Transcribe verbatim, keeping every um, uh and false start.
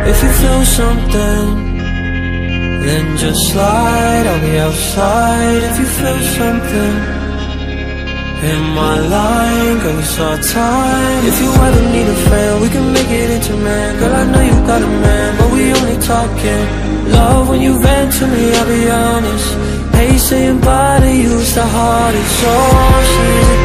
If you feel something, then just slide, I'll be outside. If you feel something, in my line, girl, it's our time. If you ever need a friend, we can make it intimate. Girl, I know you got a man, but we only talking. Love when you vent to me, I'll be honest. Hate saying bye to you's the hardest. So she's